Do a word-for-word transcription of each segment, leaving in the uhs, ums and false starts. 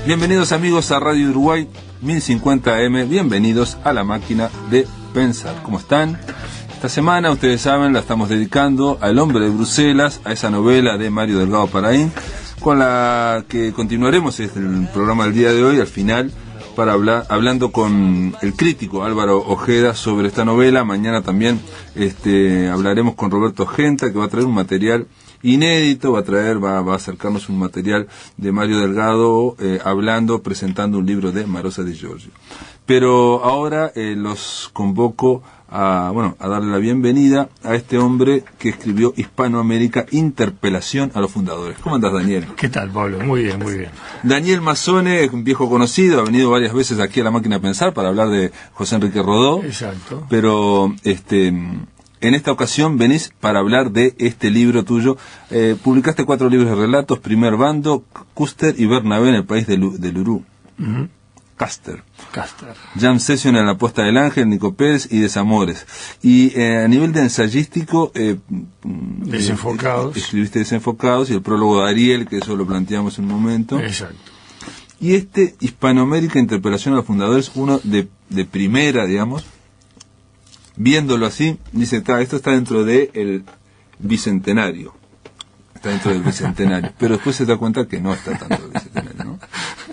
Bienvenidos amigos a Radio Uruguay mil cincuenta A M, bienvenidos a la máquina de pensar. ¿Cómo están? Esta semana, ustedes saben, la estamos dedicando al hombre de Bruselas, a esa novela de Mario Delgado Paraín, con la que continuaremos el programa del día de hoy, al final, para hablar, hablando con el crítico Álvaro Ojeda sobre esta novela. Mañana también este, hablaremos con Roberto Genta, que va a traer un material inédito, va a traer, va, va a acercarnos un material de Mario Delgado, eh, hablando, presentando un libro de Marosa Di Giorgio. Pero ahora eh, los convoco a, bueno, a darle la bienvenida a este hombre que escribió Hispanoamérica, Interpelación a los Fundadores. ¿Cómo andás, Daniel? ¿Qué tal, Pablo? Muy bien, muy bien. Daniel Mazzone es un viejo conocido, ha venido varias veces aquí a la máquina de pensar para hablar de José Enrique Rodó. Exacto. Pero, este... en esta ocasión venís para hablar de este libro tuyo. Eh, publicaste cuatro libros de relatos: Primer Bando, Custer y Bernabé en el país del, del Urú. Uh-huh. Custer. Custer. Jam Session en la Posta del Ángel, Nico Pérez y Desamores. Y eh, a nivel de ensayístico... Eh, Desenfocados. Eh, escribiste Desenfocados y el prólogo de Ariel, que eso lo planteamos en un momento. Exacto. Y este Hispanoamérica, Interpelación a los Fundadores, uno de, de primera, digamos... Viéndolo así, dice, está, esto está dentro del bicentenario. Está dentro del bicentenario. Pero después se da cuenta que no está dentro del bicentenario, ¿no?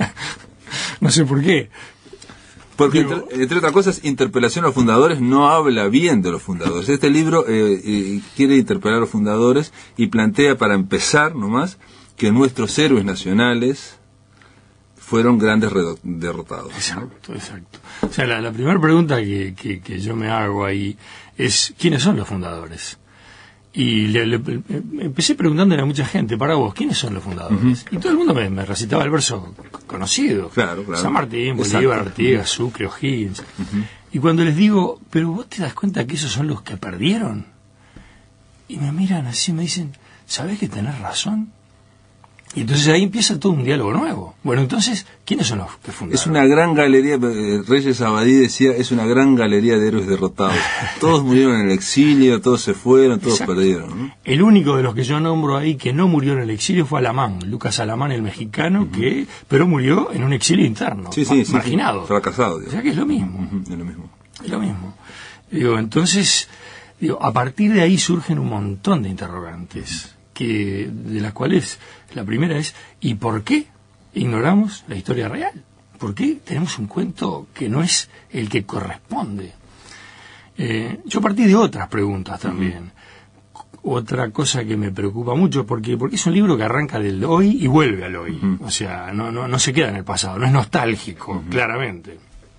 No sé por qué. Porque, Digo... entre, entre otras cosas, Interpelación a los Fundadores no habla bien de los fundadores. Este libro eh, eh, quiere interpelar a los fundadores y plantea, para empezar nomás, que nuestros héroes nacionales fueron grandes derrotados. Exacto, exacto. O sea, la, la primera pregunta que, que, que yo me hago ahí es, ¿quiénes son los fundadores? Y le, le, le, empecé preguntándole a mucha gente, para vos, ¿quiénes son los fundadores? Uh-huh. Y todo el mundo me, me recitaba el verso conocido. Claro, claro. San Martín, Bolívar, Artigas, Sucre, O'Higgins. Uh-huh. Y cuando les digo, ¿pero vos te das cuenta que esos son los que perdieron? Y me miran así y me dicen, ¿sabés que tenés razón? Y entonces ahí empieza todo un diálogo nuevo. Bueno, entonces, ¿quiénes son los que fundaron? Es una gran galería, eh, Reyes Abadí decía, es una gran galería de héroes derrotados. Todos murieron en el exilio, todos se fueron, todos Exacto. perdieron, ¿no? El único de los que yo nombro ahí que no murió en el exilio fue Alamán, Lucas Alamán, el mexicano, uh-huh. que pero murió en un exilio interno, sí, sí, ma- marginado. Sí, fracasado. Digamos. O sea que es lo mismo. Uh-huh, es lo mismo. Es lo mismo. Digo, entonces, digo, a partir de ahí surgen un montón de interrogantes. Que, de las cuales la primera es, ¿y por qué ignoramos la historia real? ¿Por qué tenemos un cuento que no es el que corresponde? Eh, yo partí de otras preguntas también. Uh-huh. Otra cosa que me preocupa mucho, porque, porque es un libro que arranca del hoy y vuelve al hoy. Uh-huh. O sea, no, no, no se queda en el pasado, no es nostálgico, uh-huh. claramente.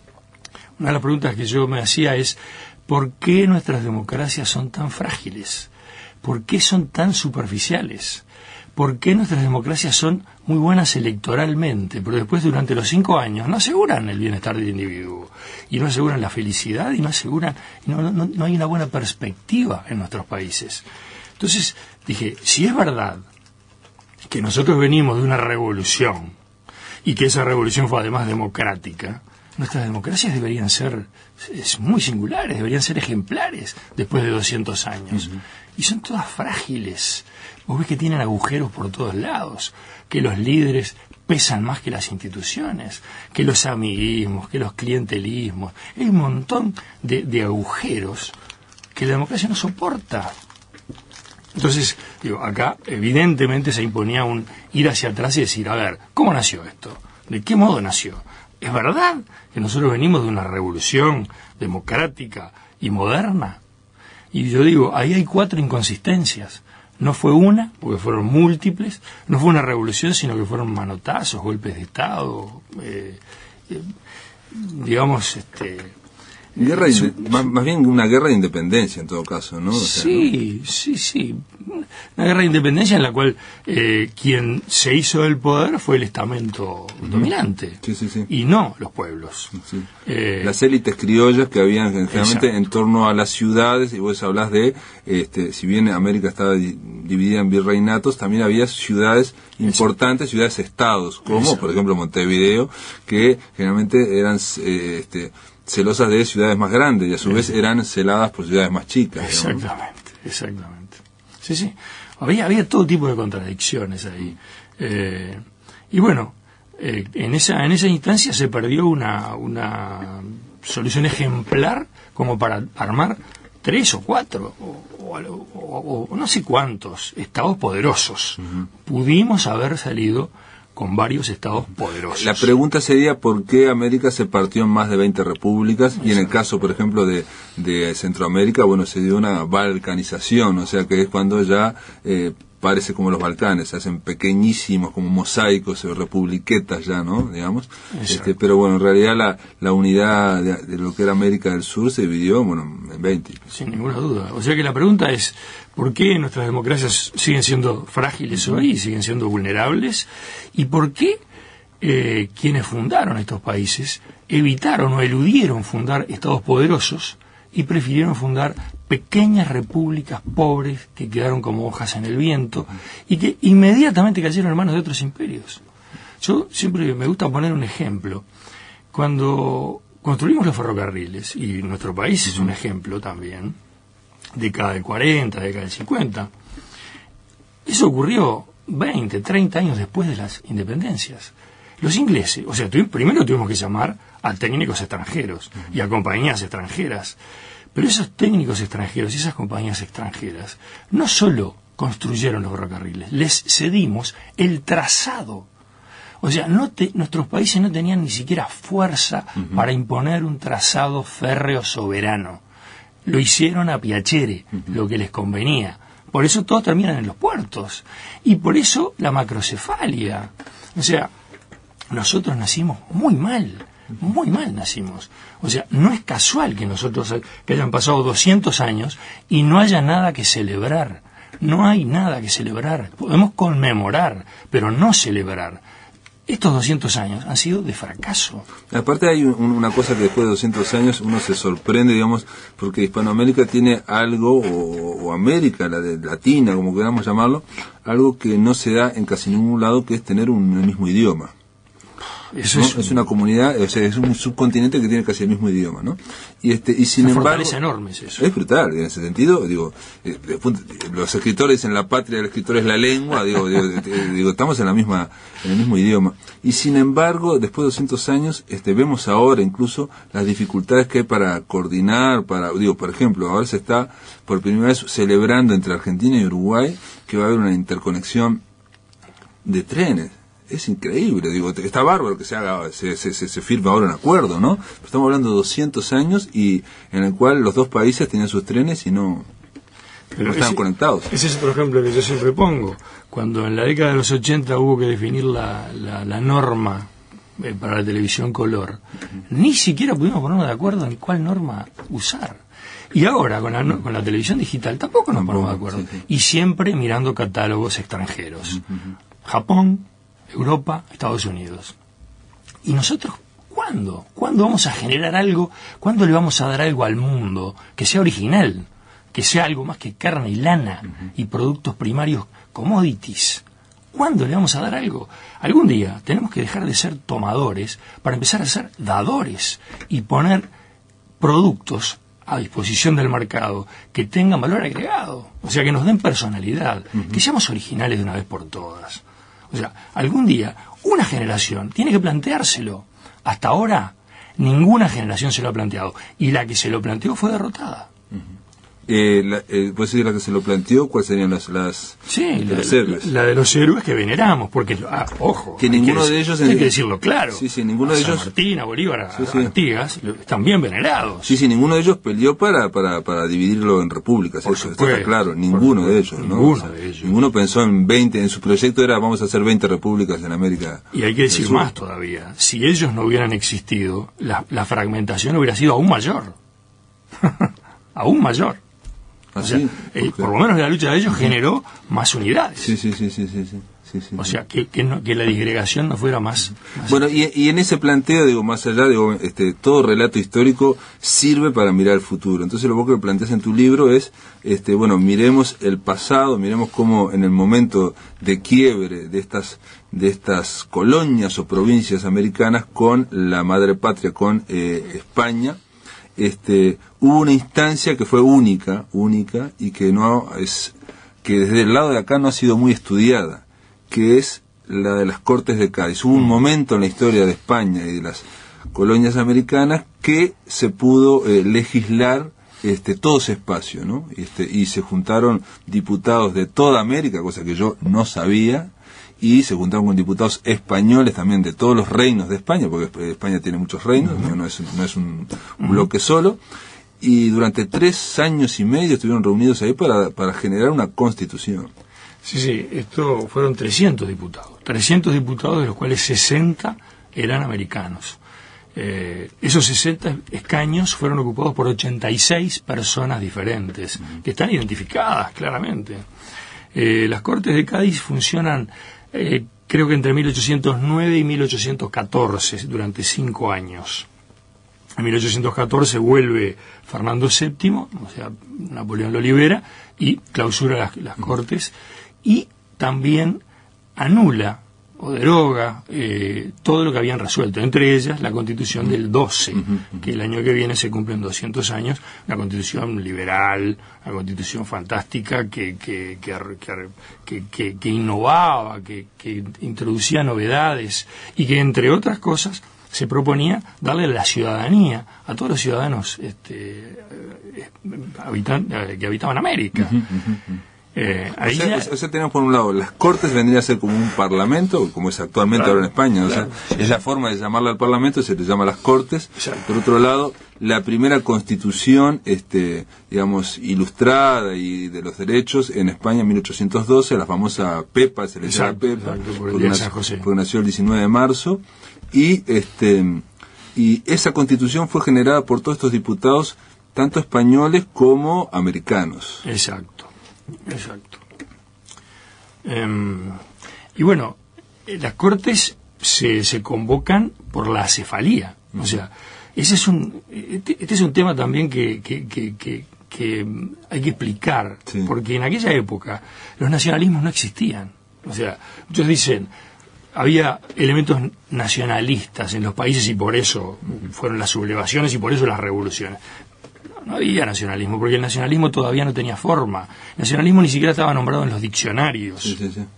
Una de las preguntas que yo me hacía es, ¿por qué nuestras democracias son tan frágiles? ¿Por qué son tan superficiales? ¿Por qué nuestras democracias son muy buenas electoralmente, pero después durante los cinco años no aseguran el bienestar del individuo, y no aseguran la felicidad, y no aseguran, no, no, no hay una buena perspectiva en nuestros países? Entonces dije, si es verdad que nosotros venimos de una revolución, y que esa revolución fue además democrática, nuestras democracias deberían ser es muy singulares, deberían ser ejemplares después de doscientos años. Uh-huh. Y son todas frágiles. Vos ves que tienen agujeros por todos lados, que los líderes pesan más que las instituciones, que los amiguismos, que los clientelismos. Hay un montón de, de agujeros que la democracia no soporta. Entonces, digo, acá evidentemente se imponía un ir hacia atrás y decir, a ver, ¿cómo nació esto? ¿De qué modo nació? ¿Es verdad que nosotros venimos de una revolución democrática y moderna? Y yo digo, ahí hay cuatro inconsistencias. No fue una, porque fueron múltiples. No fue una revolución, sino que fueron manotazos, golpes de Estado, eh, eh, digamos, este... Guerra de, más, más bien una guerra de independencia en todo caso, ¿no? O sea, sí, ¿no? sí, sí. Una guerra de independencia en la cual eh, quien se hizo del poder fue el estamento uh-huh. dominante, sí, sí, sí. y no los pueblos. Sí. Eh, Las élites criollas que habían generalmente en torno a las ciudades, y vos hablás de, este, si bien América estaba di- dividida en virreinatos, también había ciudades importantes, ciudades-estados, como Exacto. por ejemplo Montevideo, que generalmente eran... Eh, este, celosas de ciudades más grandes y a su vez eran celadas por ciudades más chicas. Exactamente, ¿no? exactamente. Sí, sí. Había, había todo tipo de contradicciones ahí. Eh, y bueno, eh, en esa en esa instancia se perdió una, una solución ejemplar como para armar tres o cuatro o, o, o, o no sé cuántos estados poderosos. Uh-huh. Pudimos haber salido con varios estados poderosos. La pregunta sería por qué América se partió en más de veinte repúblicas. Exacto. Y en el caso, por ejemplo, de, de Centroamérica, bueno, se dio una balcanización, o sea que es cuando ya eh, parece como los Balcanes, se hacen pequeñísimos como mosaicos o republiquetas ya, ¿no? Digamos. Este, pero bueno, en realidad la, la unidad de, de lo que era América del Sur se dividió, bueno, en veinte. Sin ninguna duda. O sea que la pregunta es, ¿por qué nuestras democracias siguen siendo frágiles hoy y siguen siendo vulnerables? ¿Y por qué eh, quienes fundaron estos países evitaron o eludieron fundar estados poderosos y prefirieron fundar pequeñas repúblicas pobres que quedaron como hojas en el viento y que inmediatamente cayeron en manos de otros imperios? Yo siempre me gusta poner un ejemplo. Cuando construimos los ferrocarriles, y nuestro país es un ejemplo también, década del cuarenta, década del cincuenta, eso ocurrió veinte, treinta años después de las independencias. Los ingleses, o sea, tu, primero tuvimos que llamar a técnicos extranjeros y a compañías extranjeras, pero esos técnicos extranjeros y esas compañías extranjeras no solo construyeron los ferrocarriles, les cedimos el trazado. O sea, no te, nuestros países no tenían ni siquiera fuerza uh-huh. para imponer un trazado férreo soberano. Lo hicieron a piacere, uh-huh. lo que les convenía. Por eso todos terminan en los puertos. Y por eso la macrocefalia. O sea, nosotros nacimos muy mal. Muy mal nacimos. O sea, no es casual que nosotros, que hayan pasado doscientos años y no haya nada que celebrar. No hay nada que celebrar. Podemos conmemorar, pero no celebrar. Estos doscientos años han sido de fracaso. Aparte hay un, una cosa que después de doscientos años uno se sorprende, digamos, porque Hispanoamérica tiene algo, o, o América, la de Latina, como queramos llamarlo, algo que no se da en casi ningún lado, que es tener un, el mismo idioma. Eso ¿no? es, un... es una comunidad, o sea, es un subcontinente que tiene casi el mismo idioma, ¿no? Y este y sin embargo es enorme eso. Es brutal en ese sentido, digo, eh, los escritores en la patria del escritor es la lengua, digo, digo, digo, estamos en la misma en el mismo idioma. Y sin embargo, después de doscientos años, este vemos ahora incluso las dificultades que hay para coordinar, para digo, por ejemplo, ahora se está por primera vez celebrando entre Argentina y Uruguay que va a haber una interconexión de trenes. Es increíble, digo, está bárbaro que se haga, se, se, se, se firme ahora un acuerdo, ¿no? Estamos hablando de doscientos años y en el cual los dos países tenían sus trenes y no, Pero no estaban ese, conectados. Ese es otro ejemplo que yo siempre pongo. Cuando en la década de los ochenta hubo que definir la, la, la norma eh, para la televisión color, uh-huh. ni siquiera pudimos ponernos de acuerdo en cuál norma usar. Y ahora, con la, con la televisión digital, tampoco nos ponemos de acuerdo. Sí, sí. Y siempre mirando catálogos extranjeros. Uh-huh. Japón, Europa, Estados Unidos. ¿Y nosotros cuándo? ¿Cuándo vamos a generar algo? ¿Cuándo le vamos a dar algo al mundo que sea original? Que sea algo más que carne y lana uh-huh. y productos primarios commodities. ¿Cuándo le vamos a dar algo? Algún día tenemos que dejar de ser tomadores para empezar a ser dadores y poner productos a disposición del mercado que tengan valor agregado. O sea, que nos den personalidad, uh-huh. que seamos originales de una vez por todas. O sea, algún día una generación tiene que planteárselo. Hasta ahora ninguna generación se lo ha planteado y la que se lo planteó fue derrotada. Uh-huh. Eh, la, eh, ¿Puede ser la que se lo planteó? ¿Cuáles serían las, las sí, de la, los héroes? La de los héroes que veneramos, porque, ah, ojo, que ninguno de ellos... Hay en... que decirlo claro. Sí, sí, ninguno de San ellos... Martín, a Bolívar, a sí, sí. Artigas, están bien venerados. Sí, sí, ninguno de ellos peleó para, para, para dividirlo en repúblicas, por eso supuesto, está claro, ninguno de ellos, ¿no? Ninguno o sea, de ellos. Ninguno pensó en veinte, en su proyecto era vamos a hacer veinte repúblicas en América. Y hay que decir más todavía, si ellos no hubieran existido, la, la fragmentación hubiera sido aún mayor. Aún mayor. O sea, eh, por lo menos la lucha de ellos generó más unidades. Sí, sí, sí, sí, sí, sí, sí, sí. O sea, que, que, no, que la disgregación no fuera más... más bueno, y, y en ese planteo, digo, más allá, digo, este, todo relato histórico sirve para mirar el futuro. Entonces lo que planteas en tu libro es, este, bueno, miremos el pasado, miremos cómo en el momento de quiebre de estas, de estas colonias o provincias americanas con la madre patria, con eh, España, este hubo una instancia que fue única única y que no es que desde el lado de acá no ha sido muy estudiada, que es la de las Cortes de Cádiz. Hubo un momento en la historia de España y de las colonias americanas que se pudo eh, legislar este todo ese espacio, ¿no? Este, y se juntaron diputados de toda América, cosa que yo no sabía, y se juntaron con diputados españoles también de todos los reinos de España, porque España tiene muchos reinos, uh-huh. no, no es, no es un, un bloque solo, y durante tres años y medio estuvieron reunidos ahí para, para generar una constitución. Sí, sí, esto fueron trescientos diputados, trescientos diputados de los cuales sesenta eran americanos. Eh, esos sesenta escaños fueron ocupados por ochenta y seis personas diferentes, que están identificadas claramente. Eh, las Cortes de Cádiz funcionan, eh, creo que entre mil ochocientos nueve y mil ochocientos catorce, durante cinco años. En mil ochocientos catorce vuelve Fernando séptimo, o sea, Napoleón lo libera, y clausura las, las Cortes, y también anula o deroga eh, todo lo que habían resuelto, entre ellas la Constitución del doce, que el año que viene se cumplen doscientos años, una Constitución liberal, una Constitución fantástica que que que, que, que, que innovaba, que, que introducía novedades y que, entre otras cosas, se proponía darle la ciudadanía a todos los ciudadanos este, eh, habitan, eh, que habitaban América. Uh-huh, uh-huh. Eh, ahí o, sea, ya... o sea, tenemos por un lado las Cortes, vendría a ser como un parlamento, como es actualmente claro, ahora en España, claro, o sea, sí, es la forma de llamarla al parlamento, se le llama las Cortes. Exacto. Por otro lado, la primera constitución, este, digamos, ilustrada y de los derechos en España en mil ochocientos doce, la famosa PEPA, se le llama PEPA, exacto, por porque, San José. porque nació el diecinueve de marzo, y este y esa constitución fue generada por todos estos diputados, tanto españoles como americanos. Exacto. Exacto. Eh, y bueno, las Cortes se, se convocan por la acefalía. O sea, ese es un este, este es un tema también que, que, que, que, que hay que explicar, sí. Porque en aquella época los nacionalismos no existían. O sea, muchos dicen, había elementos nacionalistas en los países y por eso fueron las sublevaciones y por eso las revoluciones. No había nacionalismo, porque el nacionalismo todavía no tenía forma. El nacionalismo ni siquiera estaba nombrado en los diccionarios. Sí, sí, sí.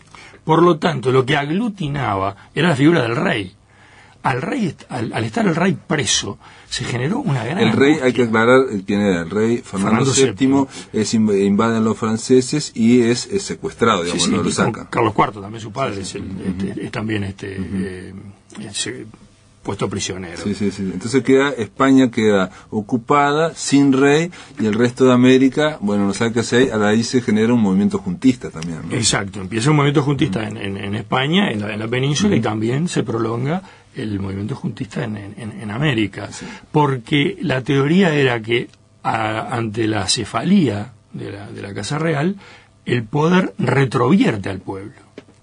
Por lo tanto, lo que aglutinaba era la figura del rey. Al rey, al, al estar el rey preso, se generó una gran... El rey, angustia. Hay que aclarar quién era el rey. Fernando, Fernando séptimo, es invaden los franceses y es, es secuestrado, digamos, sí, sí, lo sacan. Carlos cuarto, también su padre, sí, sí. Es, el, uh-huh. este, es también este... Uh-huh. eh, es, puesto prisionero. Sí, sí, sí. Entonces queda España queda ocupada, sin rey, y el resto de América, bueno, no sabe qué hacer, ahí se genera un movimiento juntista también, ¿no? Exacto, empieza un movimiento juntista uh-huh. en, en, en España, en la, en la península, uh-huh. y también se prolonga el movimiento juntista en, en, en América, sí. Porque la teoría era que a, ante la cefalía de la, de la Casa Real, el poder retrovierte al pueblo,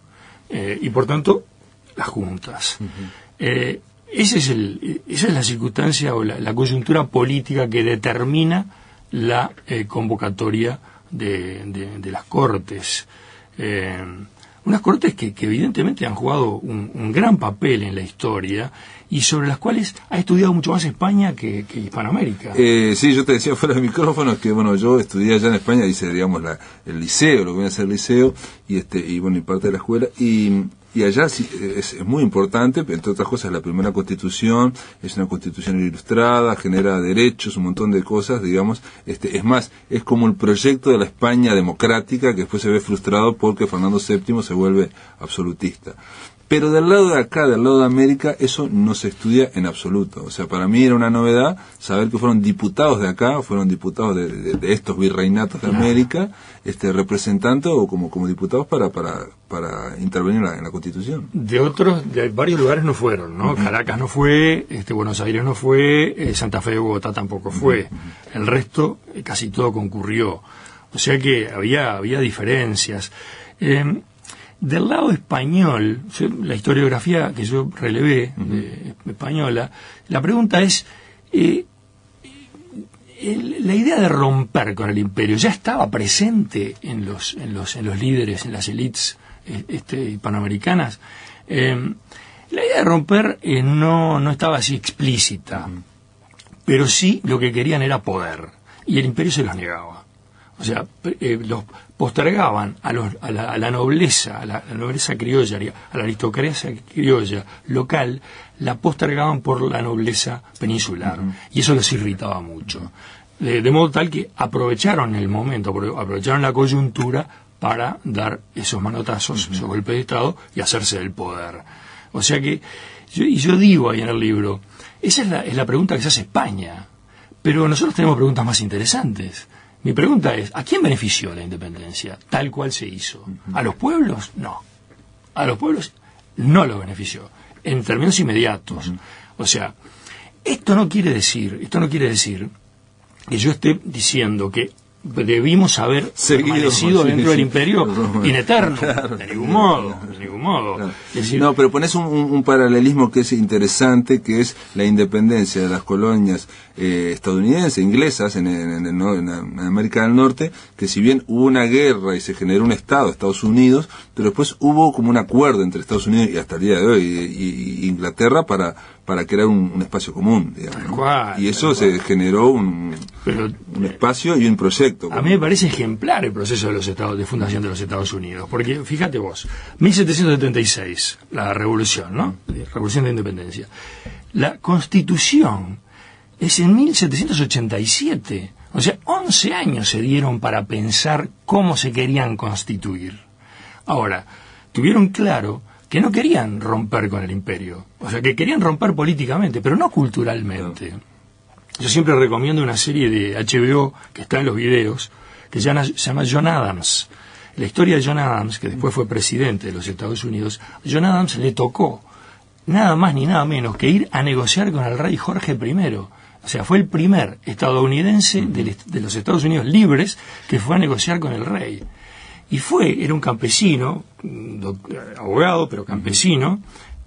eh, y por tanto las juntas. Uh-huh. eh, Ese es el, esa es la circunstancia o la, la coyuntura política que determina la eh, convocatoria de, de, de las Cortes. Eh, unas Cortes que, que evidentemente han jugado un, un gran papel en la historia y sobre las cuales ha estudiado mucho más España que, que Hispanoamérica. Eh, sí, yo te decía fuera de micrófono que, bueno, yo estudié allá en España, hice, digamos, la, el liceo, lo que viene a ser el liceo, y este y bueno, y parte de la escuela, y... Y allá sí, es, es muy importante, entre otras cosas, la primera constitución es una constitución ilustrada, genera derechos, un montón de cosas, digamos. Este, es más, es como el proyecto de la España democrática que después se ve frustrado porque Fernando séptimo se vuelve absolutista. Pero del lado de acá, del lado de América, eso no se estudia en absoluto. O sea, para mí era una novedad saber que fueron diputados de acá, fueron diputados de, de, de estos virreinatos de América, este, representando o como, como diputados para, para, para intervenir en la, en la Constitución. De otros, de varios lugares no fueron, ¿no? Uh-huh. Caracas no fue, este, Buenos Aires no fue, eh, Santa Fe de Bogotá tampoco fue. Uh-huh. El resto, eh, casi todo concurrió. O sea que había, había diferencias. Eh, Del lado español, la historiografía que yo relevé uh-huh. de, española, la pregunta es, eh, el, la idea de romper con el imperio ya estaba presente en los, en los, en los líderes, en las élites este, hispanoamericanas. Eh, la idea de romper eh, no, no estaba así explícita, uh-huh. pero sí lo que querían era poder, y el imperio se los negaba. O sea, eh, los postergaban a, los, a, la, a la nobleza, a la, a la nobleza criolla, a la aristocracia criolla local, la postergaban por la nobleza peninsular. Uh-huh. Y eso les irritaba mucho. De, de modo tal que aprovecharon el momento, aprovecharon la coyuntura para dar esos manotazos, uh-huh. esos golpes de Estado y hacerse del poder. O sea que, yo, y yo digo ahí en el libro, esa es la, es la pregunta que se hace España, pero nosotros tenemos preguntas más interesantes. Mi pregunta es, ¿a quién benefició la independencia tal cual se hizo? ¿A los pueblos? No. A los pueblos no los benefició, en términos inmediatos. Uh-huh. O sea, esto no quiere decir, esto no quiere decir que yo esté diciendo que debimos haber Seguido, permanecido sí, dentro sí, del imperio no, in eterno, claro, de ningún modo, de ningún modo. Claro. Es decir, no, pero pones un, un, un paralelismo que es interesante, que es la independencia de las colonias eh, estadounidenses, inglesas, en, en, en, en, en América del Norte, que si bien hubo una guerra y se generó un Estado, Estados Unidos, pero después hubo como un acuerdo entre Estados Unidos y hasta el día de hoy, y, y Inglaterra para para crear un, un espacio común, digamos, ¿no? Cual, y eso se generó un, Pero, un espacio y un proyecto. A mí me parece ejemplar el proceso de los estados de fundación de los Estados Unidos, porque fíjate vos, mil setecientos setenta y seis, la revolución, ¿no? La revolución de independencia. La Constitución es en mil setecientos ochenta y siete, o sea, once años se dieron para pensar cómo se querían constituir. Ahora, tuvieron claro que no querían romper con el imperio, o sea, que querían romper políticamente, pero no culturalmente. No. Yo siempre recomiendo una serie de H B O que está en los videos, que se llama, se llama John Adams. La historia de John Adams, que después fue presidente de los Estados Unidos, a John Adams le tocó nada más ni nada menos que ir a negociar con el rey Jorge primero. O sea, fue el primer estadounidense de, de los Estados Unidos libres que fue a negociar con el rey. Y fue, era un campesino, abogado, pero campesino,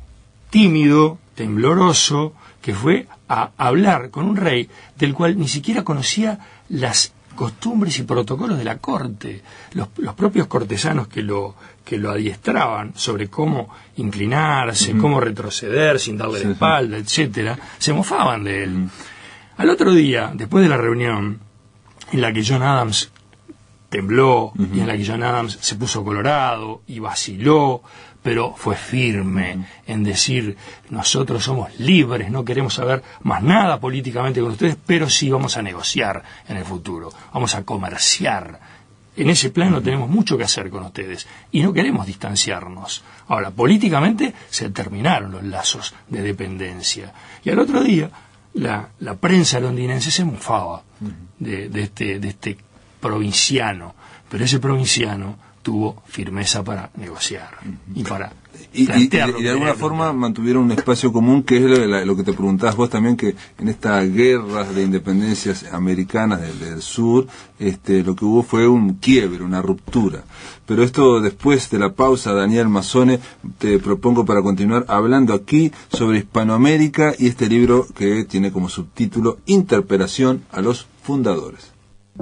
tímido, tembloroso, que fue a hablar con un rey del cual ni siquiera conocía las costumbres y protocolos de la corte. Los, los propios cortesanos que lo, que lo adiestraban sobre cómo inclinarse, uh-huh. cómo retroceder sin darle sí, la espalda, sí. etcétera, se mofaban de él. Uh-huh. Al otro día, después de la reunión en la que John Adams tembló, uh-huh. y en la que John Adams se puso colorado y vaciló, pero fue firme uh-huh. en decir, nosotros somos libres, no queremos saber más nada políticamente con ustedes, pero sí vamos a negociar en el futuro, vamos a comerciar. En ese plano uh-huh. tenemos mucho que hacer con ustedes y no queremos distanciarnos. Ahora, políticamente se terminaron los lazos de dependencia. Y al otro día, la, la prensa londinense se mofaba uh-huh. de, de este, de este provinciano, pero ese provinciano tuvo firmeza para negociar y para y, y, y, de, y de alguna forma mantuvieron un espacio común, que es lo, lo que te preguntabas vos también, que en estas guerras de independencias americanas del, del sur, este, lo que hubo fue un quiebre, una ruptura. Pero esto, después de la pausa, Daniel Mazzone, te propongo para continuar hablando aquí sobre Hispanoamérica y este libro que tiene como subtítulo Interpelación a los fundadores.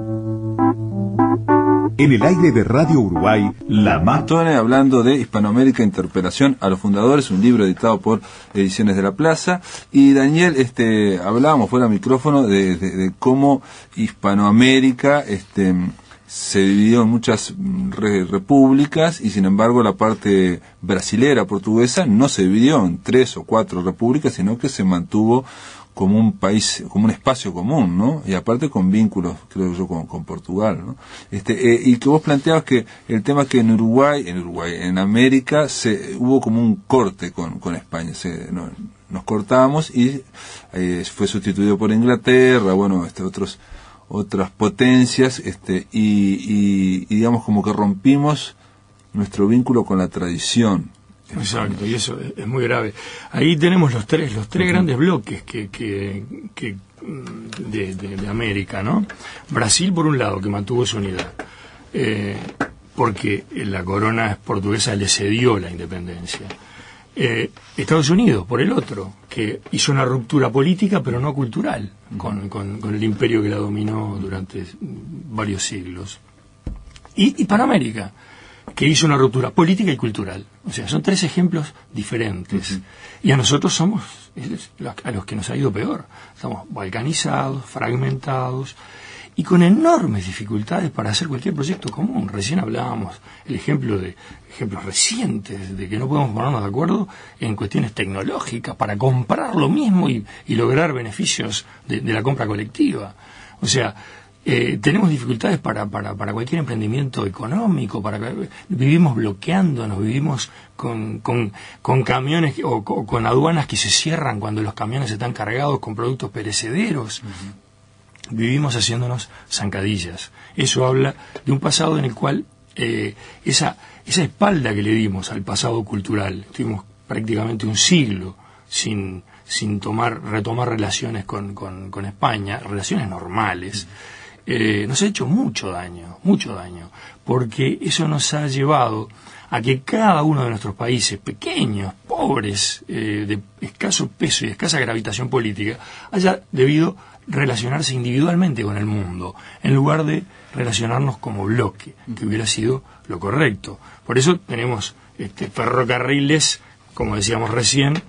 En el aire de Radio Uruguay, La Mazzone, hablando de Hispanoamérica, Interpelación a los fundadores, un libro editado por Ediciones de la Plaza. Y Daniel, este, hablábamos fuera del micrófono de, de, de cómo Hispanoamérica este, se dividió en muchas re, repúblicas, y sin embargo la parte brasilera, portuguesa, no se dividió en tres o cuatro repúblicas, sino que se mantuvo como un país, como un espacio común, ¿no? Y aparte con vínculos, creo yo, con, con Portugal, ¿no? Este, eh, y que vos planteabas que el tema que en Uruguay, en Uruguay, en América, se hubo como un corte con, con España, se, no, nos cortamos y eh, fue sustituido por Inglaterra, bueno, este, otros, otras potencias, este, y, y, y digamos como que rompimos nuestro vínculo con la tradición. Exacto, y eso es, es muy grave. Ahí tenemos los tres, los tres uh-huh. grandes bloques que, que, que de, de, de América, ¿no? Brasil, por un lado, que mantuvo su unidad, eh, porque la corona portuguesa le cedió la independencia. Eh, Estados Unidos, por el otro, que hizo una ruptura política, pero no cultural, uh-huh. con, con, con el imperio que la dominó durante varios siglos. Y, y Panamérica, que hizo una ruptura política y cultural. O sea, son tres ejemplos diferentes. Uh-huh. Y a nosotros somos a los que nos ha ido peor. Estamos balcanizados, fragmentados. y con enormes dificultades para hacer cualquier proyecto común. Recién hablábamos el ejemplo de ejemplos recientes de que no podemos ponernos de acuerdo en cuestiones tecnológicas para comprar lo mismo y, y lograr beneficios de, de la compra colectiva. O sea, eh, tenemos dificultades para, para, para cualquier emprendimiento económico, para vivimos bloqueándonos, vivimos con, con, con camiones o, o con aduanas que se cierran cuando los camiones están cargados con productos perecederos. Uh-huh. Vivimos haciéndonos zancadillas. Eso habla de un pasado en el cual eh, esa, esa espalda que le dimos al pasado cultural, tuvimos prácticamente un siglo sin, sin tomar, retomar relaciones con, con, con España, relaciones normales, eh, nos ha hecho mucho daño, mucho daño, porque eso nos ha llevado a que cada uno de nuestros países, pequeños, pobres, eh, de escaso peso y escasa gravitación política, haya debido relacionarse individualmente con el mundo, en lugar de relacionarnos como bloque, que hubiera sido lo correcto. Por eso tenemos este, ferrocarriles, como decíamos recién,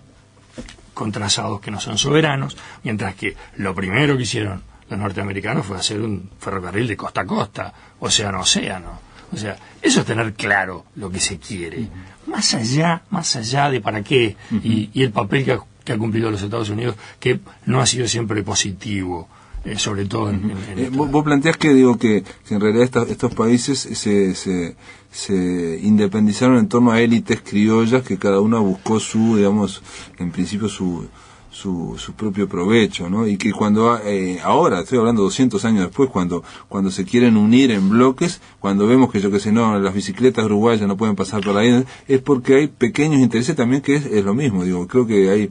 con trazados que no son soberanos, mientras que lo primero que hicieron los norteamericanos fue hacer un ferrocarril de costa a costa, océano a océano. O sea, eso es tener claro lo que se quiere. Más allá, más allá de para qué, uh-huh. y, y el papel que ha, que ha cumplido los Estados Unidos, que no ha sido siempre positivo, eh, sobre todo en... Uh-huh. en, en eh, vos, vos planteás que, digo, que, que en realidad esta, estos países se, se, se independizaron en torno a élites criollas que cada una buscó su, digamos, en principio su... Su, su propio provecho, ¿no? Y que cuando eh, ahora, estoy hablando doscientos años después, cuando cuando se quieren unir en bloques, cuando vemos que yo que sé, no, las bicicletas uruguayas no pueden pasar por ahí, es porque hay pequeños intereses también, que es, es lo mismo, digo, creo que hay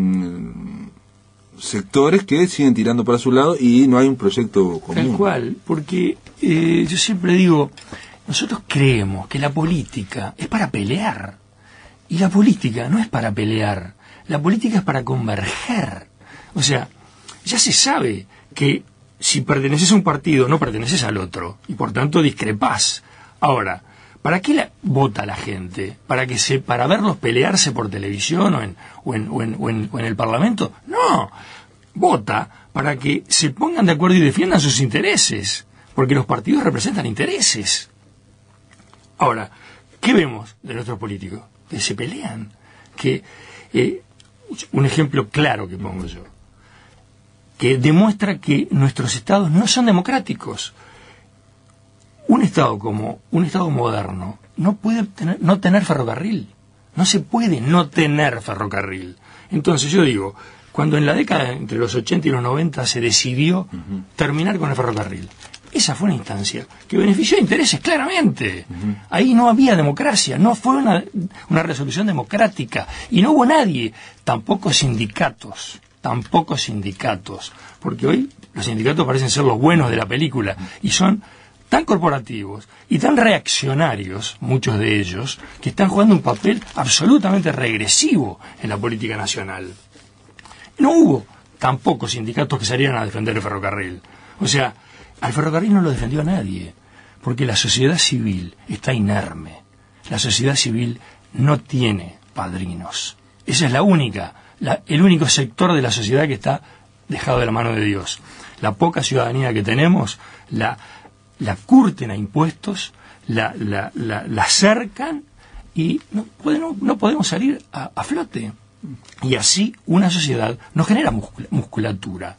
mmm, sectores que siguen tirando para su lado y no hay un proyecto común. Tal cual, porque eh, yo siempre digo, nosotros creemos que la política es para pelear, y la política no es para pelear. La política es para converger. O sea, ya se sabe que si perteneces a un partido, no perteneces al otro, y por tanto discrepás. Ahora, ¿para qué la, vota la gente? ¿Para que se, para verlos pelearse por televisión o en, o en, o en, o en, o en el Parlamento? No, vota para que se pongan de acuerdo y defiendan sus intereses, porque los partidos representan intereses. Ahora, ¿qué vemos de nuestros políticos? Que se pelean, que... Eh, un ejemplo claro que pongo yo, que demuestra que nuestros estados no son democráticos. Un estado como un estado moderno no puede tener, no tener ferrocarril. No se puede no tener ferrocarril. Entonces yo digo, cuando en la década entre los ochenta y los noventa se decidió uh-huh. terminar con el ferrocarril, esa fue una instancia que benefició a intereses claramente. Uh-huh. Ahí no había democracia, no fue una, una resolución democrática y no hubo nadie, tampoco sindicatos, tampoco sindicatos, porque hoy los sindicatos parecen ser los buenos de la película y son tan corporativos y tan reaccionarios, muchos de ellos, que están jugando un papel absolutamente regresivo en la política nacional. No hubo tampoco sindicatos que salieran a defender el ferrocarril. O sea, al ferrocarril no lo defendió nadie, porque la sociedad civil está inerme. La sociedad civil no tiene padrinos. Esa es la única, la, el único sector de la sociedad que está dejado de la mano de Dios. La poca ciudadanía que tenemos la, la curten a impuestos, la, la, la, la cercan y no, no, no podemos salir a, a flote. Y así una sociedad no genera muscul- musculatura.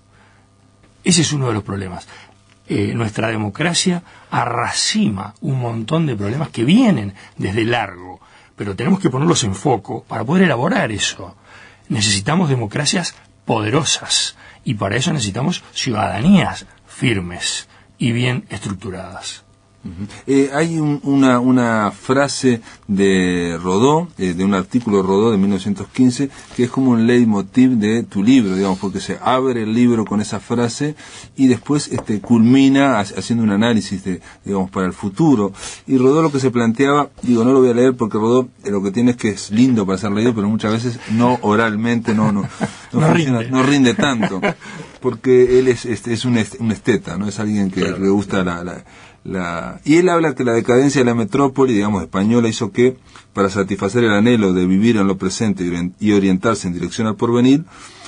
Ese es uno de los problemas. Eh, nuestra democracia arracima un montón de problemas que vienen desde largo, pero tenemos que ponerlos en foco para poder elaborar eso. Necesitamos democracias poderosas y para eso necesitamos ciudadanías firmes y bien estructuradas. Uh-huh. Eh, hay un, una, una frase de Rodó, eh, de un artículo de Rodó de mil novecientos quince, que es como un leitmotiv de tu libro, digamos, porque se abre el libro con esa frase y después este culmina haciendo un análisis de, digamos, para el futuro. Y Rodó lo que se planteaba, digo, no lo voy a leer porque Rodó eh, lo que tiene es que es lindo para ser leído, pero muchas veces no oralmente, no, no, no, no, funciona, rinde. no rinde tanto, porque él es, este, es un, est- un esteta, ¿no? Es alguien que Claro. le gusta la, la La, y él habla que la decadencia de la metrópoli, digamos, española, hizo que, para satisfacer el anhelo de vivir en lo presente y orientarse en dirección al porvenir,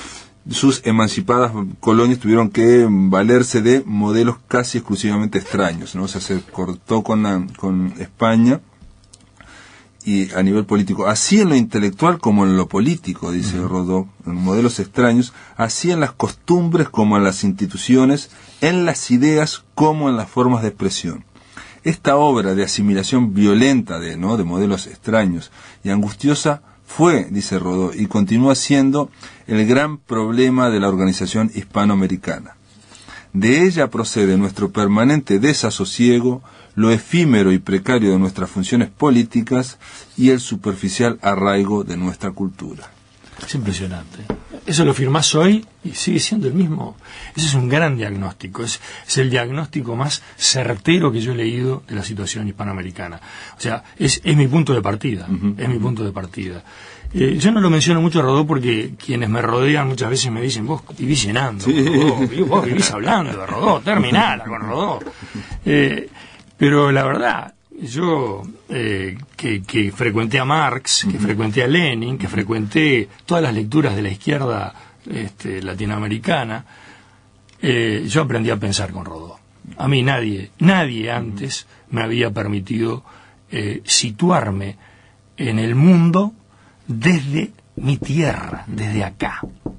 sus emancipadas colonias tuvieron que valerse de modelos casi exclusivamente extraños, ¿no? O sea, se cortó con, la, con España y a nivel político, así en lo intelectual como en lo político, dice uh-huh. Rodó, en modelos extraños, así en las costumbres como en las instituciones, en las ideas como en las formas de expresión. Esta obra de asimilación violenta de, ¿no? de modelos extraños y angustiosa fue, dice Rodó, y continúa siendo el gran problema de la organización hispanoamericana. De ella procede nuestro permanente desasosiego, lo efímero y precario de nuestras funciones políticas y el superficial arraigo de nuestra cultura. Es impresionante. Eso lo firmás hoy y sigue siendo el mismo. Ese es un gran diagnóstico. Es, es el diagnóstico más certero que yo he leído de la situación hispanoamericana. O sea, es, es mi punto de partida. Uh-huh. Es mi punto de partida. Eh, yo no lo menciono mucho a Rodó porque quienes me rodean muchas veces me dicen, vos vivís llenando, sí. Rodó, vos vivís hablando de Rodó, terminala con Rodó. Eh, pero la verdad, yo eh, que, que frecuenté a Marx, que frecuenté a Lenin, que frecuenté todas las lecturas de la izquierda este, latinoamericana, eh, yo aprendí a pensar con Rodó. A mí nadie, nadie antes me había permitido eh, situarme en el mundo desde mi tierra, desde acá.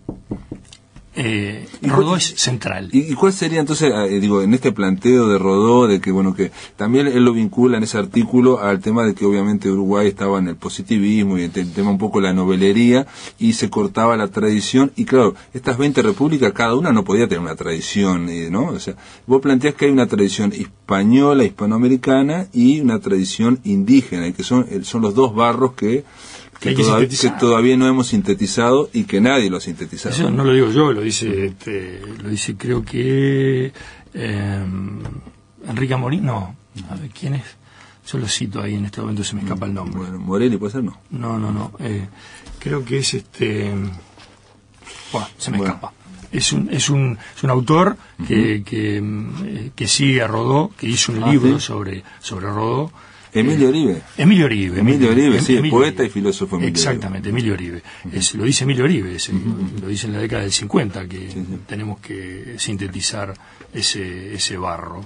Eh, Rodó es central. ¿Y, y cuál sería entonces, eh, digo, en este planteo de Rodó, de que, bueno, que también él lo vincula en ese artículo al tema de que obviamente Uruguay estaba en el positivismo y el tema un poco la novelería y se cortaba la tradición, y claro, estas veinte repúblicas, cada una no podía tener una tradición, eh, ¿no? O sea, vos planteás que hay una tradición española, hispanoamericana y una tradición indígena, y que son, son los dos barros que Que, que, toda, que todavía no hemos sintetizado y que nadie lo ha sintetizado. Eso no lo digo yo, lo dice, este, lo dice creo que eh, Enrique Amorín, no, a ver, ¿quién es? Yo lo cito ahí, en este momento se me escapa el nombre. Bueno, Morelli puede ser, ¿no? No, no, no, eh, creo que es este, bueno, se me bueno. escapa. Es un, es un, es un autor que, uh-huh. que, que sigue a Rodó, que hizo un ah, libro ¿sí? sobre, sobre Rodó. Emilio Oribe. Emilio Oribe. Emilio Oribe, sí, Emilio poeta Oribe. Y filósofo Emilio Exactamente, Oribe. Emilio Oribe. Es, lo dice Emilio Oribe, es, uh-huh. lo dice en la década del cincuenta, que sí, sí. tenemos que sintetizar ese, ese barro.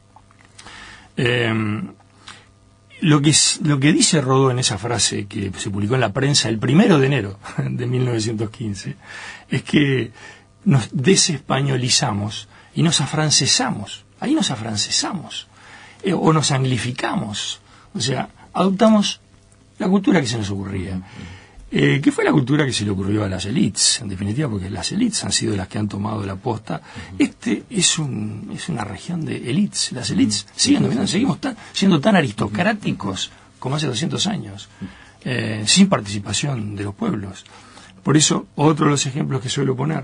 Eh, lo, que, lo que dice Rodó en esa frase que se publicó en la prensa el primero de enero de mil novecientos quince es que nos desespañolizamos y nos afrancesamos. Ahí nos afrancesamos. Eh, o nos anglificamos. O sea, adoptamos la cultura que se nos ocurría. Eh, ¿Qué fue la cultura que se le ocurrió a las élites? En definitiva, porque las élites han sido las que han tomado la posta. Este es un es una región de élites. Las élites siguen dominando, seguimos tan, siendo tan aristocráticos como hace doscientos años, eh, sin participación de los pueblos. Por eso, otro de los ejemplos que suelo poner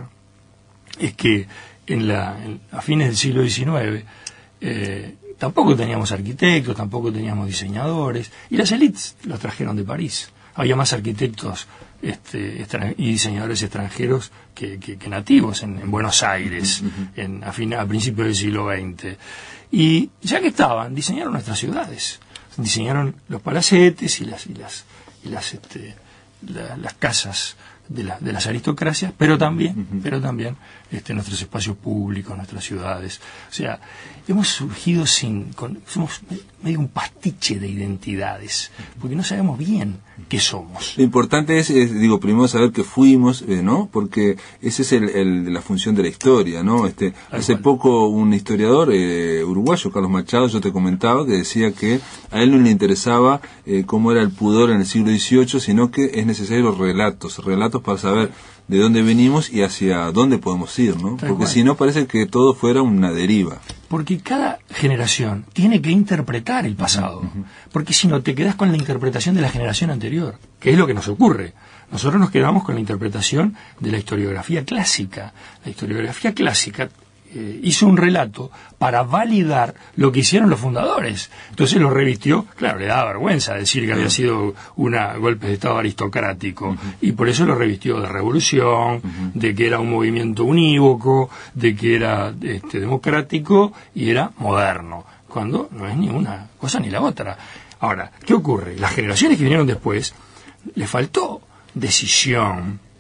es que en la, en, a fines del siglo diecinueve, eh, tampoco teníamos arquitectos, tampoco teníamos diseñadores, y las élites los trajeron de París. Había más arquitectos este, extran- y diseñadores extranjeros que, que, que nativos en, en Buenos Aires, uh-huh. en, a, fin, a principios del siglo veinte. Y ya que estaban, diseñaron nuestras ciudades, diseñaron los palacetes y las, y las, y las, este, la, las casas de, la, de las aristocracias, pero también, uh-huh. pero también este, nuestros espacios públicos, nuestras ciudades. O sea, hemos surgido sin, con, somos medio un pastiche de identidades, porque no sabemos bien qué somos. Lo importante es, es digo, primero saber que fuimos, eh, ¿no? Porque esa es el, el, la función de la historia, ¿no? Este, hace cual. poco un historiador eh, uruguayo, Carlos Machado, yo te comentaba, que decía que a él no le interesaba eh, cómo era el pudor en el siglo dieciocho, sino que es necesario los relatos, relatos para saber de dónde venimos y hacia dónde podemos ir, ¿no? Tal Porque cual. Si no parece que todo fuera una deriva. Porque cada generación tiene que interpretar el pasado. Uh-huh. Porque si no, te quedas con la interpretación de la generación anterior, que es lo que nos ocurre. Nosotros nos quedamos con la interpretación de la historiografía clásica. La historiografía clásica eh, hizo un relato para validar lo que hicieron los fundadores. Entonces lo revistió, claro, le daba vergüenza decir que había sido un golpe de Estado aristocrático, uh-huh. y por eso lo revistió de revolución, uh-huh. de que era un movimiento unívoco, de que era este, democrático y era moderno, cuando no es ni una cosa ni la otra. Ahora, ¿qué ocurre? Las generaciones que vinieron después, les faltó decisión,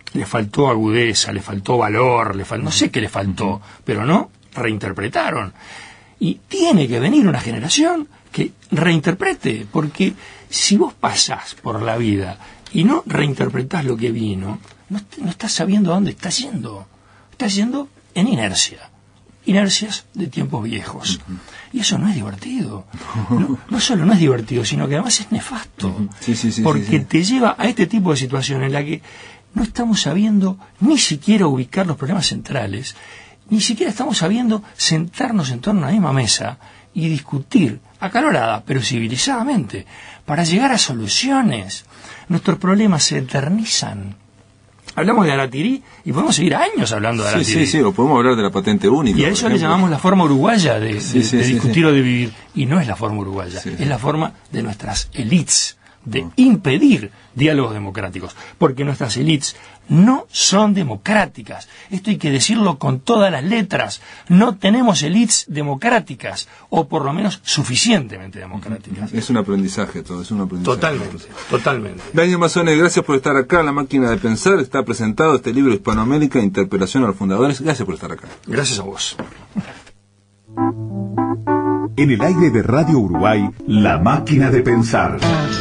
le faltó agudeza, le faltó valor, le fal... no sé qué le faltó, pero no reinterpretaron. Y tiene que venir una generación que reinterprete, porque si vos pasás por la vida y no reinterpretás lo que vino, no, no estás sabiendo a dónde estás yendo. Estás yendo en inercia. Inercias de tiempos viejos. Uh-huh. Y eso no es divertido. No, no solo no es divertido, sino que además es nefasto. Uh-huh. Sí, sí, sí, porque sí, sí. te lleva a este tipo de situación en la que no estamos sabiendo ni siquiera ubicar los problemas centrales, ni siquiera estamos sabiendo sentarnos en torno a la misma mesa y discutir acalorada, pero civilizadamente, para llegar a soluciones. Nuestros problemas se eternizan. Hablamos de Aratirí y podemos seguir años hablando de Aratirí. Sí, sí, sí, o podemos hablar de la patente única. Y a eso le llamamos la forma uruguaya de, sí, de, sí, de sí, discutir sí. o de vivir. Y no es la forma uruguaya, sí, es sí. la forma de nuestras élites, de no. impedir diálogos democráticos. Porque nuestras élites no son democráticas. Esto hay que decirlo con todas las letras. No tenemos élites democráticas, o por lo menos suficientemente democráticas. Es un aprendizaje todo, es un aprendizaje. Totalmente, totalmente. Daniel Mazzone, gracias por estar acá. La máquina de pensar está presentado este libro Hispanoamérica, Interpelación a los fundadores. Gracias por estar acá. Gracias a vos. En el aire de Radio Uruguay, La máquina de pensar.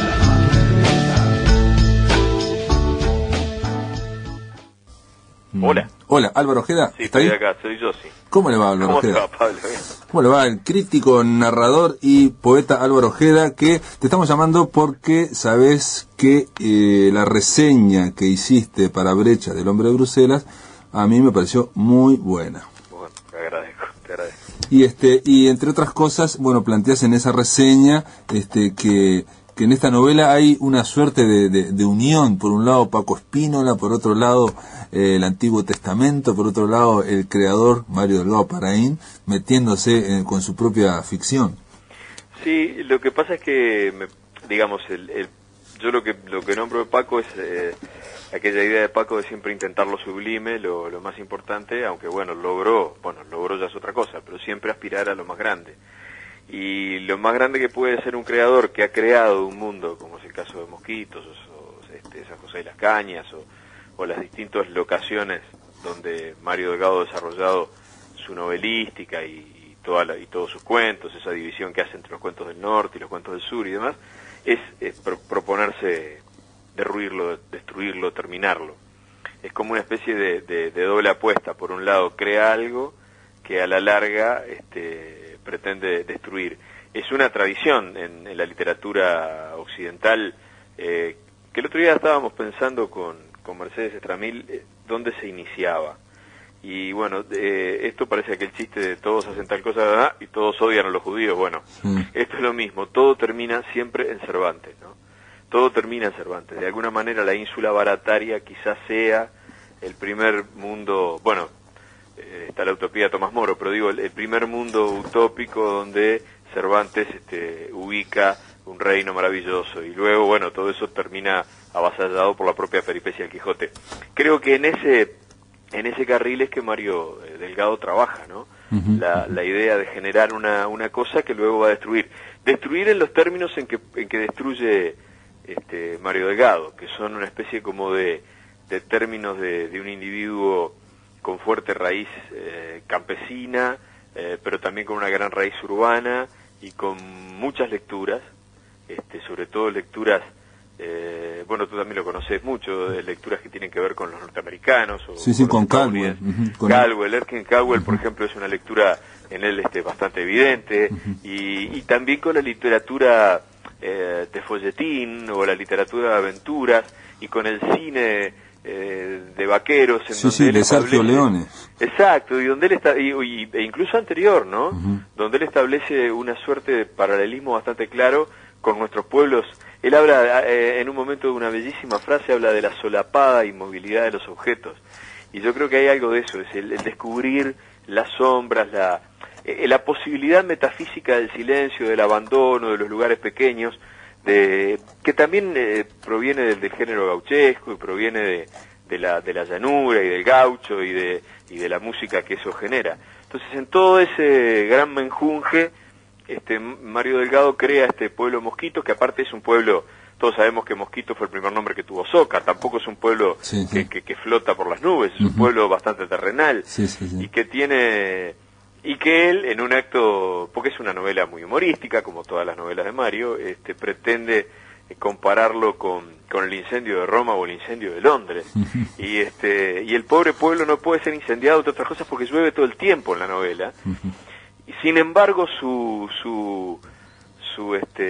Hola. Hola, Álvaro Ojeda. Sí, ¿Está estoy ahí? acá, soy yo, sí. ¿Cómo le va, Álvaro ¿Cómo Ojeda? te va, Pablo? Bien. ¿Cómo le va? El crítico, narrador y poeta Álvaro Ojeda, que te estamos llamando porque sabes que eh, la reseña que hiciste para Brecha del Hombre de Bruselas a mí me pareció muy buena. Bueno, te agradezco, te agradezco. Y este y entre otras cosas, bueno, planteas en esa reseña este que que en esta novela hay una suerte de, de, de unión, por un lado Paco Spínola, por otro lado eh, el Antiguo Testamento, por otro lado el creador Mario Delgado Paraín, metiéndose eh, con su propia ficción. Sí, lo que pasa es que, me, digamos, el, el, yo lo que lo que nombro de Paco es eh, aquella idea de Paco de siempre intentar lo sublime, lo, lo más importante, aunque bueno, logró, bueno, logró ya es otra cosa, pero siempre aspirar a lo más grande. Y lo más grande que puede ser un creador que ha creado un mundo, como es el caso de Mosquitos, o, o este, San José de las Cañas, o, o las distintas locaciones donde Mario Delgado ha desarrollado su novelística y, y, toda la, y todos sus cuentos, esa división que hace entre los cuentos del norte y los cuentos del sur y demás, es, es pro, proponerse derruirlo, destruirlo, terminarlo. Es como una especie de, de, de doble apuesta. Por un lado, crea algo que a la larga este, pretende destruir. Es una tradición en, en la literatura occidental, eh, que el otro día estábamos pensando con, con Mercedes Estramil, eh, dónde se iniciaba. Y bueno, eh, esto parece aquel chiste de todos hacen tal cosa, ¿verdad? Y todos odian a los judíos. Bueno, sí. Esto es lo mismo, todo termina siempre en Cervantes, ¿no? Todo termina en Cervantes. De alguna manera la ínsula barataria quizás sea el primer mundo, bueno, eh, está la utopía de Tomás Moro, pero digo, el, el primer mundo utópico donde Cervantes este, ubica un reino maravilloso, y luego, bueno, todo eso termina avasallado por la propia peripecia del Quijote. Creo que en ese en ese carril es que Mario eh, Delgado trabaja, ¿no? Uh-huh. La, la idea de generar una, una cosa que luego va a destruir. Destruir en los términos en que, en que destruye este, Mario Delgado, que son una especie como de, de términos de, de un individuo con fuerte raíz eh, campesina, eh, pero también con una gran raíz urbana y con muchas lecturas, este, sobre todo lecturas, eh, bueno, tú también lo conoces mucho, de lecturas que tienen que ver con los norteamericanos. O sí, sí, con, con Caldwell. Uh-huh, con Caldwell, Erskine Caldwell, uh-huh. Por ejemplo, es una lectura en él este, bastante evidente, uh-huh. y, y también con la literatura eh, de folletín o la literatura de aventuras y con el cine Eh, de vaqueros en sí, donde sí, él de Sergio Leone. Exacto, y donde él está y, y, e incluso anterior, ¿no? Uh-huh. Donde él establece una suerte de paralelismo bastante claro con nuestros pueblos. Él habla eh, en un momento de una bellísima frase, habla de la solapada inmovilidad de los objetos, y yo creo que hay algo de eso, es el, el descubrir las sombras, la eh, la posibilidad metafísica del silencio, del abandono, de los lugares pequeños, de que también eh, proviene del, del género gauchesco y proviene de, de la de la llanura y del gaucho y de y de la música que eso genera. Entonces, en todo ese gran menjunje, este Mario Delgado crea este pueblo Mosquitos, que aparte es un pueblo todos sabemos que Mosquito fue el primer nombre que tuvo Soca, tampoco es un pueblo sí, sí. Que, que, que flota por las nubes, es uh-huh. un pueblo bastante terrenal, sí, sí, sí. y que tiene, y que él en un acto, porque es una novela muy humorística, como todas las novelas de Mario, este, pretende compararlo con, con el incendio de Roma o el incendio de Londres, uh-huh. y este, y el pobre pueblo no puede ser incendiado, entre otras cosas, porque llueve todo el tiempo en la novela, uh-huh. y sin embargo su, su, su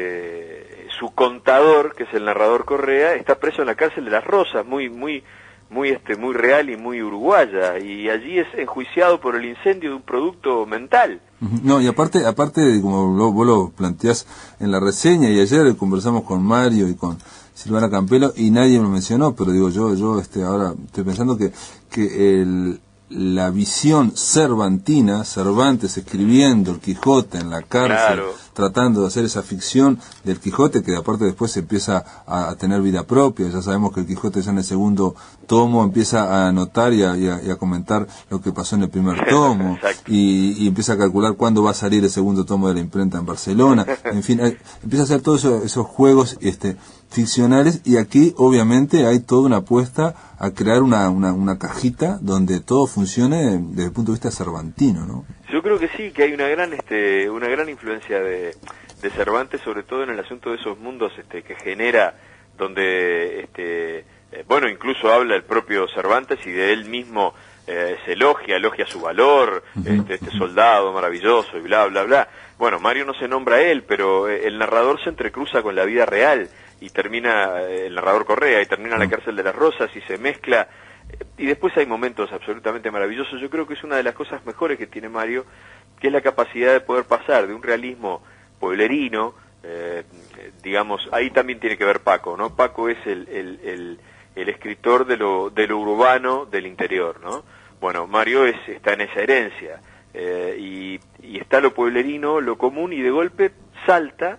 este su contador, que es el narrador Correa, está preso en la cárcel de Las Rosas, muy muy muy este muy real y muy uruguaya, y allí es enjuiciado por el incendio de un producto mental. No, y aparte aparte como lo, vos lo planteás en la reseña, y ayer conversamos con Mario y con Silvana Campelo y nadie me lo mencionó, pero digo yo yo este ahora estoy pensando que que el la visión cervantina, Cervantes escribiendo el Quijote en la cárcel, claro. tratando de hacer esa ficción del Quijote, que aparte después se empieza a, a tener vida propia. Ya sabemos que el Quijote ya en el segundo tomo empieza a anotar y a, y a, y a comentar lo que pasó en el primer tomo, y, y empieza a calcular cuándo va a salir el segundo tomo de la imprenta en Barcelona. En fin, hay, empieza a hacer todos eso, esos juegos este ficcionales, y aquí obviamente hay toda una apuesta a crear una, una, una cajita donde todo funcione desde el punto de vista cervantino, ¿no? Yo creo que sí, que hay una gran este una gran influencia de, de Cervantes, sobre todo en el asunto de esos mundos este que genera, donde este eh, bueno, incluso habla el propio Cervantes y de él mismo eh, se elogia, elogia su valor, uh-huh. este, este soldado maravilloso y bla bla bla. Bueno, Mario no se nombra a él, pero eh, el narrador se entrecruza con la vida real y termina, eh, el narrador Correa, y termina en la cárcel de Las Rosas y se mezcla. Y después hay momentos absolutamente maravillosos. Yo creo que es una de las cosas mejores que tiene Mario, que es la capacidad de poder pasar de un realismo pueblerino, eh, digamos, ahí también tiene que ver Paco, ¿no? Paco es el, el, el, el escritor de lo, de lo urbano del interior, ¿no? Bueno, Mario es, está en esa herencia, eh, y, y está lo pueblerino, lo común, y de golpe salta,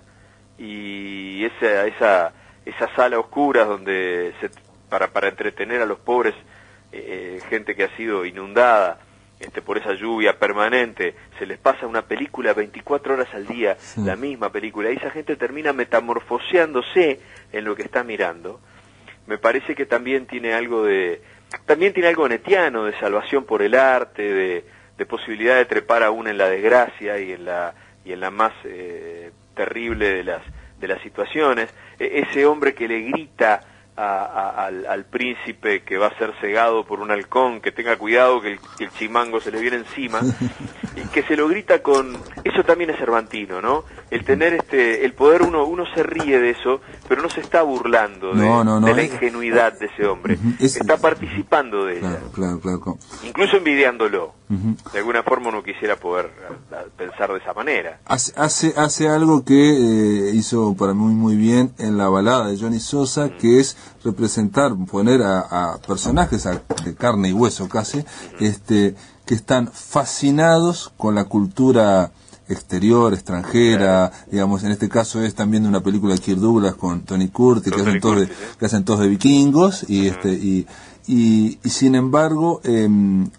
y esa, esa, esa sala oscura donde se, para, para entretener a los pobres, Eh, gente que ha sido inundada este, por esa lluvia permanente, se les pasa una película veinticuatro horas al día, sí. La misma película, y esa gente termina metamorfoseándose en lo que está mirando. Me parece que también tiene algo de también tiene algo netiano, de salvación por el arte, de, de posibilidad de trepar aún en la desgracia y en la y en la más eh, terrible de las de las situaciones. E- ese hombre que le grita A, a, al, al príncipe que va a ser cegado por un halcón, que tenga cuidado que el, que el chimango se le viene encima, y que se lo grita con... Eso también es cervantino, ¿no? El tener este, el poder, uno uno se ríe de eso, pero no se está burlando de, no, no, no, de la es, ingenuidad de ese hombre, uh-huh, es, está participando de ella, claro, claro, claro. Incluso envidiándolo. Uh-huh. De alguna forma uno quisiera poder a, a pensar de esa manera. Hace, hace, hace algo que eh, hizo para mí muy bien en la balada de Johnny Sosa, uh-huh. que es representar, poner a, a personajes a, de carne y hueso casi, uh-huh. este, que están fascinados con la cultura exterior, extranjera, claro. Digamos, en este caso es también de una película de Kirk Douglas con Tony Curtis, que hacen, todos de, que hacen todos de vikingos, y uh-huh. este, y, y, y sin embargo eh,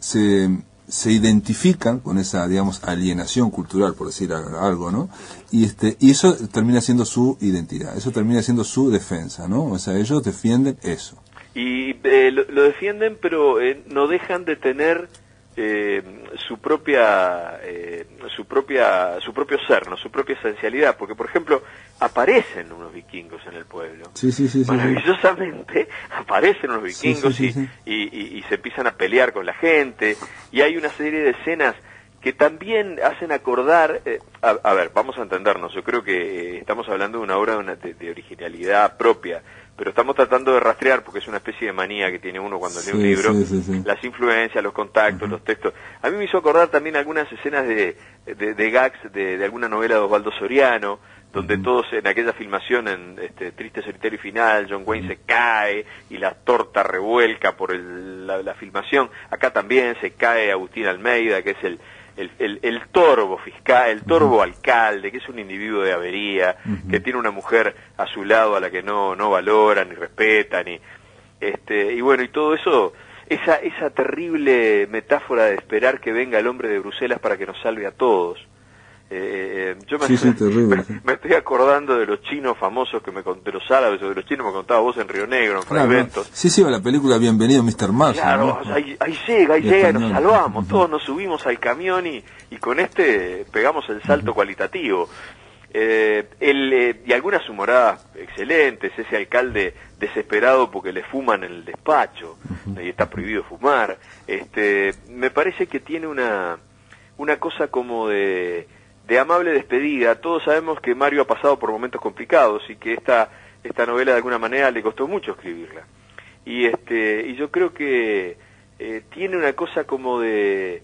se se identifican con esa, digamos, alienación cultural, por decir algo, ¿no? Y este y eso termina siendo su identidad, eso termina siendo su defensa, ¿no? O sea, ellos defienden eso. Y eh, lo, lo defienden, pero eh, no dejan de tener eh, su propia eh, su propia su propio ser, ¿no? Su propia esencialidad, porque por ejemplo aparecen unos vikingos en el pueblo, sí, sí, sí, maravillosamente sí, sí. Aparecen unos vikingos sí, sí, sí, y, y, y, y se empiezan a pelear con la gente, y hay una serie de escenas que también hacen acordar, eh, a, a ver, vamos a entendernos, yo creo que eh, estamos hablando de una obra de, una, de, de originalidad propia, pero estamos tratando de rastrear, porque es una especie de manía que tiene uno cuando sí, lee un libro, sí, sí, sí. Las influencias, los contactos, uh-huh. los textos. A mí me hizo acordar también algunas escenas de, de, de gags de, de alguna novela de Osvaldo Soriano, donde uh-huh. todos en aquella filmación, en este Triste, Solitario y Final, John Wayne uh-huh. se cae y la torta revuelca por el, la, la filmación. Acá también se cae Agustín Almeida, que es el El, el, el torbo fiscal, el torbo uh-huh. alcalde, que es un individuo de avería, uh-huh. que tiene una mujer a su lado a la que no no valora ni respeta, ni este y bueno, y todo eso, esa esa terrible metáfora de esperar que venga el hombre de Bruselas para que nos salve a todos, Eh, yo me, sí, sí, terrible, sí. me estoy acordando de los chinos famosos que me de los árabes o de los chinos me contaba vos en Río Negro, en claro, fragmentos. Sí, sí, la película Bienvenido mister Mars. Claro, ¿no? ahí, ahí llega, ahí de llega y español. nos salvamos, Uh-huh. todos nos subimos al camión y, y con este pegamos el salto uh-huh. cualitativo. Eh, el, eh, y algunas humoradas excelentes, ese alcalde desesperado porque le fuman en el despacho, uh-huh. y está prohibido fumar. Este, me parece que tiene una, una cosa como de... de amable despedida. Todos sabemos que Mario ha pasado por momentos complicados y que esta esta novela de alguna manera le costó mucho escribirla. Y este y yo creo que eh, tiene una cosa como de,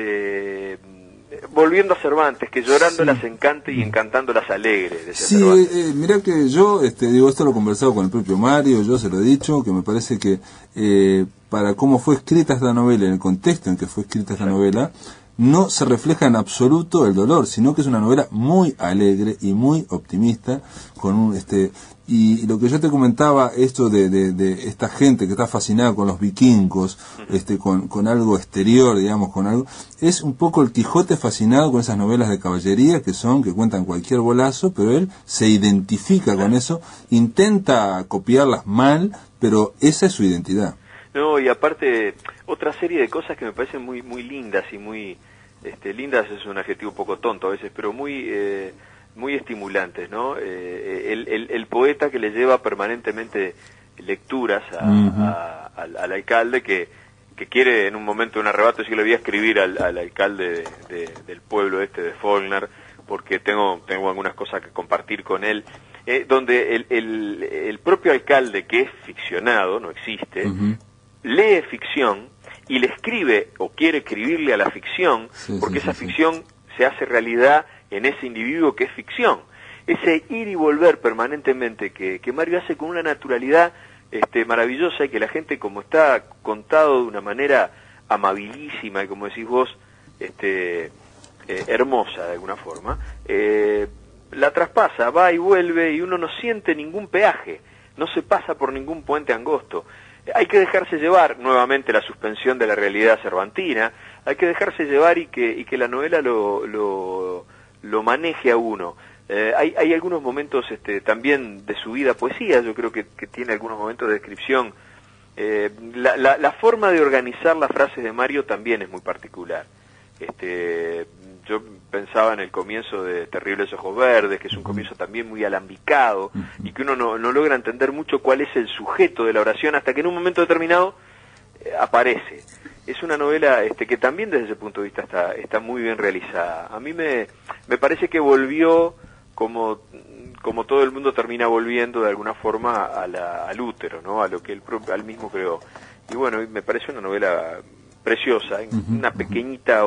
de volviendo a Cervantes, que llorando sí. las encante y encantándolas alegre. Sí, eh, eh, mirá que yo, este, digo, esto lo he conversado con el propio Mario, yo se lo he dicho, que me parece que eh, para cómo fue escrita esta novela, en el contexto en que fue escrita esta sí. novela, no se refleja en absoluto el dolor, sino que es una novela muy alegre y muy optimista, con un este y lo que yo te comentaba, esto de, de, de esta gente que está fascinada con los vikingos, este con, con algo exterior, digamos, con algo, es un poco el Quijote fascinado con esas novelas de caballería que son, que cuentan cualquier bolazo, pero él se identifica con eso, intenta copiarlas mal, pero esa es su identidad. No, y aparte, otra serie de cosas que me parecen muy muy lindas y muy... Este, lindas es un adjetivo un poco tonto a veces, pero muy eh, muy estimulantes, ¿no? Eh, el, el, el poeta que le lleva permanentemente lecturas a, uh-huh. a, al, al alcalde que, que quiere en un momento de un arrebato decirle voy a escribir al, al alcalde de, de, del pueblo este de Faulkner porque tengo tengo algunas cosas que compartir con él, eh, donde el, el, el propio alcalde, que es ficcionado, no existe, uh-huh. lee ficción y le escribe o quiere escribirle a la ficción, sí, porque sí, esa sí, ficción sí. se hace realidad en ese individuo que es ficción. Ese ir y volver permanentemente que, que Mario hace con una naturalidad este, maravillosa y que la gente, como está contado de una manera amabilísima y como decís vos, este, eh, hermosa de alguna forma, eh, la traspasa, va y vuelve y uno no siente ningún peaje, no se pasa por ningún puente angosto. Hay que dejarse llevar, nuevamente la suspensión de la realidad cervantina, hay que dejarse llevar y que, y que la novela lo, lo, lo maneje a uno. Eh, hay, hay algunos momentos este, también de su vida poesía, yo creo que, que tiene algunos momentos de descripción. Eh, la, la, la forma de organizar las frases de Mario también es muy particular. Este, yo pensaba en el comienzo de Terribles Ojos Verdes, que es un comienzo también muy alambicado, y que uno no, no logra entender mucho cuál es el sujeto de la oración hasta que en un momento determinado eh, aparece. Es una novela este, que también desde ese punto de vista está, está muy bien realizada. A mí me, me parece que volvió, como, como todo el mundo termina volviendo de alguna forma a la, al útero, ¿no? A lo que él, él mismo creó. Y bueno, me parece una novela preciosa, una pequeñita